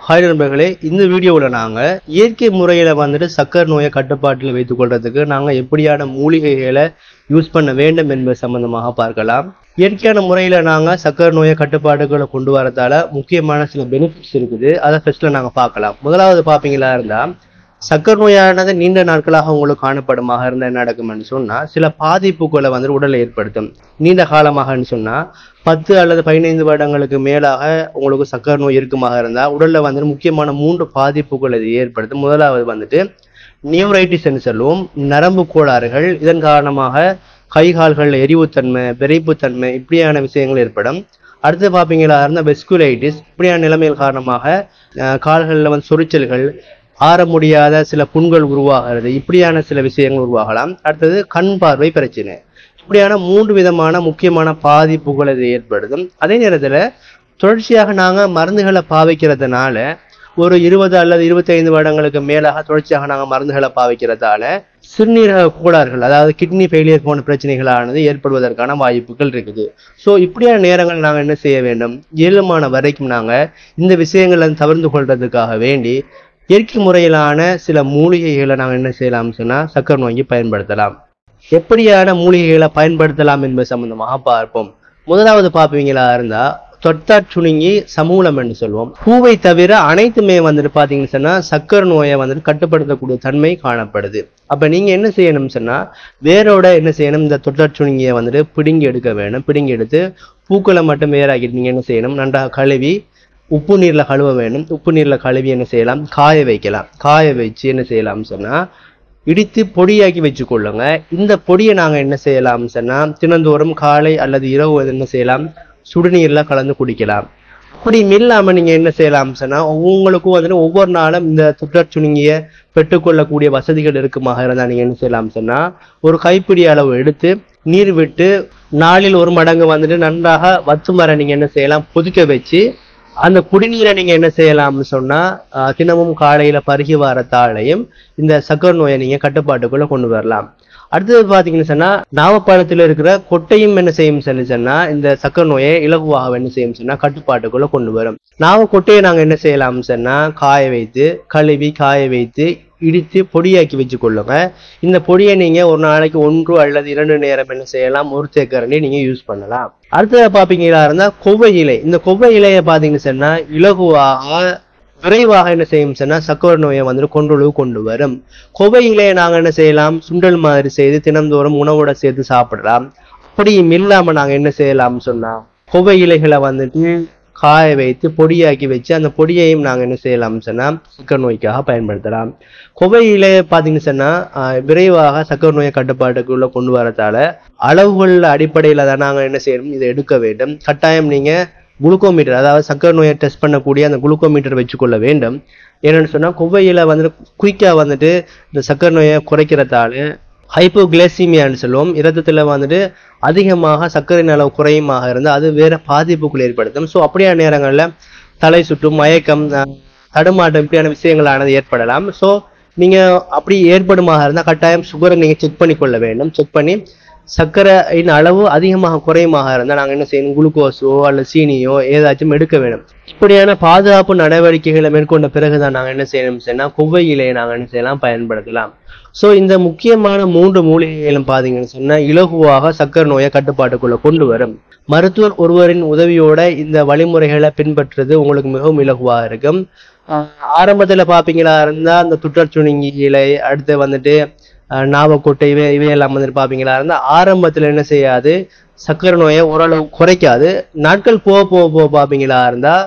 Hi நண்பர்களே, இந்த வீடியோவில் நாங்கள் இயற்கை முறையில் வந்துட்டு சக்கரை நோயை கட்டுப்பாட்டில் வைத்துக் கொள்றதுக்கு நாங்கள் எப்படியான மூலிகைகளை யூஸ் பண்ண வேண்டும் என்பது சம்பந்தமாக பார்க்கலாம். இயற்கையான முறையில் நாங்கள் சக்கரை நோயை கட்டுப்பாடுகளை கொண்டு வரதால முக்கியமான சில பெனிஃபிட்ஸ் இருக்குது. அதை ஃபர்ஸ்ட்ல நாங்கள் பார்க்கலாம். முதலாவது பார்ப்பீங்களா இருந்தால், சக்கரை நோயானது நீண்ட நாட்களாக உங்களுக்கு காணப்படுமாக இருந்தால் என்ன நடக்கும்னு சொன்னால், சில பாதிப்புகளை வந்து உடலை ஏற்படுத்தும். நீண்ட காலமாகன்னு சொன்னால் 10 அல்லது 15 வருடங்களுக்கு மேலாக உங்களுக்கு சக்கரை நோய் இருக்குமாக இருந்தால் உடலில் வந்துட்டு முக்கியமான 3 பாதிப்புகள் இது ஏற்படுத்தும். முதலாவது வந்துட்டு நியூரைட்டிஸ் என்று சொல்லுவோம், நரம்பு கோளாறுகள். இதன் காரணமாக கை கால்களில் எரிவுத்தன்மை, விரைப்புத்தன்மை இப்படியான விஷயங்கள் ஏற்படும். அடுத்து பார்ப்பீங்களா இருந்தால் வெஸ்குலைட்டிஸ். இப்படியான நிலைமைகள் காரணமாக கால்களில் வந்து சொரிச்சல்கள், ஆற முடியாத சில புண்கள் உருவாகிறது, இப்படியான சில விஷயங்கள் உருவாகலாம். அடுத்தது கண் பார்வை பிரச்சனை. இப்படியான 3 விதமான முக்கியமான பாதிப்புகள் இது ஏற்படுத்தும். அதே நேரத்தில் தொடர்ச்சியாக நாங்கள் மருந்துகளை பாவிக்கிறதுனால ஒரு 20 அல்லது 25 வருடங்களுக்கு மேலாக தொடர்ச்சியாக நாங்கள் மருந்துகளை பாவிக்கிறதால சிறுநீரக கோளாறுகள், அதாவது கிட்னி ஃபெயிலியர் போன்ற பிரச்சனைகளானது ஏற்படுவதற்கான வாய்ப்புகள் இருக்குது. ஸோ இப்படியான நேரங்கள் நாங்கள் என்ன செய்ய வேண்டும், இயலுமான வரைக்கும் நாங்கள் இந்த விஷயங்களை தவிர்த்து கொள்றதுக்காக வேண்டி இயற்கை முறையிலான சில மூலிகைகளை நாங்கள் என்ன செய்யலாம்னு சொன்னால் சக்கரை நோய்க்கு பயன்படுத்தலாம். எப்படியான மூலிகைகளை பயன்படுத்தலாம் என்பது சம்பந்தமாக பார்ப்போம். முதலாவது பார்ப்பீங்களா இருந்தால் தொட்டாற்றுணுங்கி சமூலம் என்று சொல்லுவோம். பூவை தவிர அனைத்துமே வந்துட்டு பார்த்தீங்கன்னு சொன்னால் சக்கரை நோயை வந்துட்டு கட்டுப்படுத்தக்கூடிய தன்மை காணப்படுது. அப்போ நீங்கள் என்ன செய்யணும்னு சொன்னால் வேரோட என்ன செய்யணும், இந்த தொட்டாற்றுணுங்கியை வந்துட்டு பிடுங்கி எடுக்க வேணும். பிடுங்கி எடுத்து பூக்களை மட்டும் வேறாக்கிட்டு நீங்கள் என்ன செய்யணும், நன்றாக கழுவி உப்பு நீரில் கழுவ வேணும். உப்பு நீரில் கழுவி என்ன செய்யலாம், காய வைக்கலாம். காய வச்சு என்ன செய்யலாம்னு சொன்னால் இடித்து பொடியாக்கி வச்சுக்கொள்ளுங்க. இந்த பொடியை நாங்கள் என்ன செய்யலாம்னு சொன்னால் தினந்தோறும் காலை அல்லது இரவு என்ன செய்யலாம், சுடுநீரில் கலந்து குடிக்கலாம். அப்படி இல்லாமல் நீங்கள் என்ன செய்யலாம்னு சொன்னால் உங்களுக்கும் வந்துட்டு ஒவ்வொரு நாளும் இந்த தொட்டாற்றுணுங்கியை பெற்றுக்கொள்ளக்கூடிய வசதிகள் இருக்குமாக இருந்தால் நீங்கள் என்ன செய்யலாம்னு சொன்னால் ஒரு கைப்பிடி அளவு எடுத்து நீர் விட்டு நாளில் 1 மடங்கு வந்துட்டு நன்றாக வத்து வர நீங்கள் என்ன செய்யலாம், கொதிக்க வச்சு அந்த குடிநீரை நீங்க என்ன செய்யலாம்னு சொன்னா தினமும் காலையில பருகி வரத்தாலையும் இந்த சக்கரை நோயை நீங்க கட்டுப்பாட்டுக்குள்ள கொண்டு வரலாம். அடுத்தது பாத்தீங்கன்னு சொன்னா நாவப்பழத்துல இருக்கிற கொட்டையும் என்ன செய்யும் சொன்னா இந்த சக்கரை நோயை இலகுவாக என்ன செய்யும் சொன்னா கட்டுப்பாட்டுக்குள்ள கொண்டு வரும். நாவ கொட்டையை நாங்க என்ன செய்யலாம்னு சொன்னா காய வைத்து கழுவி காய வைத்து இடித்து பொடியாக்கி வச்சு கொள்ளுங்க. இந்த பொடியை நீங்க ஒரு நாளைக்கு 1 அல்லது 2 நேரம் என்ன செய்யலாம், ஒரு தேக்கரண்டி நீங்க யூஸ் பண்ணலாம். அடுத்தது பாப்பீங்களா இருந்தா கொவ்வை இலை. இந்த கொவ்வை இலையை பாத்தீங்கன்னு சொன்னா இலகுவாக விரைவாக என்ன செய்யும் சொன்னா சக்கரை நோயை வந்துட்டு கொண்டு வரும். கொவ்வை இலையை நாங்க என்ன செய்யலாம், சுண்டல் மாதிரி செய்து தினந்தோறும் உணவோட சேர்த்து சாப்பிடலாம். அப்படியும் இல்லாம நாங்க என்ன செய்யலாம்னு சொன்னா கொவ்வை இலைகளை வந்துட்டு காய வைத்து பொடியாக்கி வச்சு அந்த பொடியையும் நாங்கள் என்ன செய்யலாம்னு சொன்னால் சக்கரை நோய்க்காக பயன்படுத்தலாம். கொவ்வையில பார்த்தீங்கன்னு சொன்னால் விரைவாக சக்கரை நோயை கட்டுப்பாட்டுக்குள்ள கொண்டு வரதால அளவுகள் அடிப்படையில் தான் நாங்கள் என்ன செய்யணும், இதை எடுக்க வேண்டும். கட்டாயம் நீங்கள் குளுக்கோமீட்டர், அதாவது சக்கரை நோயை டெஸ்ட் பண்ணக்கூடிய அந்த குளுக்கோமீட்டர் வச்சுக்கொள்ள வேண்டும். என்னென்னு சொன்னால் கொவ்வையில வந்துட்டு குயிக்காக வந்துட்டு இந்த சக்கரை நோயை குறைக்கிறதால ஹைப்போகிளைசீமியான்னு சொல்லுவோம், இரத்தத்தில் வந்துட்டு அதிகமாக சர்க்கரையின் அளவு குறையுமாக இருந்தால் அது வேற பாதிப்புகள் ஏற்படுத்தும். ஸோ அப்படியான நேரங்களில் தலை சுற்றும், மயக்கம், தடுமாட்டம் இப்படியான விஷயங்களானது ஏற்படலாம். ஸோ நீங்கள் அப்படி ஏற்படுமாக இருந்தால் கட்டாயம் சுகரை நீங்கள் செக் பண்ணி கொள்ள வேண்டும். செக் பண்ணி சர்க்கரையின் அளவு அதிகமாக குறையுமாக இருந்தால் நாங்கள் என்ன செய்யணும், குளுக்கோஸோ அல்லது சீனியோ ஏதாச்சும் எடுக்க வேண்டும். இப்படியான பாதுகாப்பு நடவடிக்கைகளை மேற்கொண்ட பிறகுதான் நாங்கள் என்ன செய்யணும் சொன்னால் கொவ்வை இலையை நாங்கள் என்ன செய்யலாம், பயன்படுத்தலாம். ஸோ இந்த முக்கியமான 3 மூலிகைகளும் பார்த்தீங்கன்னு சொன்னால் இலகுவாக சக்கரை நோயை கட்டுப்பாட்டுக்குள்ள கொண்டு வரும். மருத்துவர் ஒருவரின் உதவியோட இந்த வழிமுறைகளை பின்பற்றுறது உங்களுக்கு மிகவும் இலகுவாக இருக்கும். ஆரம்பத்தில் பார்ப்பீங்களா இருந்தால் அந்த துற்றச்சுணுங்கி இலை, அடுத்து வந்துட்டு நாவக்கொட்டை இவையெல்லாம் வந்துட்டு பார்ப்பீங்களா இருந்தால் ஆரம்பத்தில் என்ன செய்யாது, சக்கரை நோயை ஓரளவு குறைக்காது. நாட்கள் போக போக போக பார்ப்பீங்களா இருந்தால்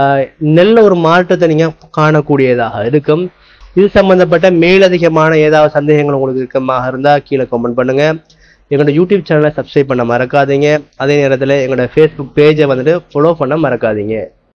நல்ல ஒரு மாற்றத்தை நீங்கள் காணக்கூடியதாக இருக்கும். இது சம்பந்தப்பட்ட மேலதிகமான ஏதாவது சந்தேகங்கள் உங்களுக்கு இருக்கமாக இருந்தால் கீழே கமெண்ட் பண்ணுங்க. எங்களோட யூடியூப் சேனலை சப்ஸ்கிரைப் பண்ண மறக்காதீங்க. அதே நேரத்தில் எங்களோட ஃபேஸ்புக் பேஜை வந்துட்டு ஃபாலோ பண்ண மறக்காதீங்க.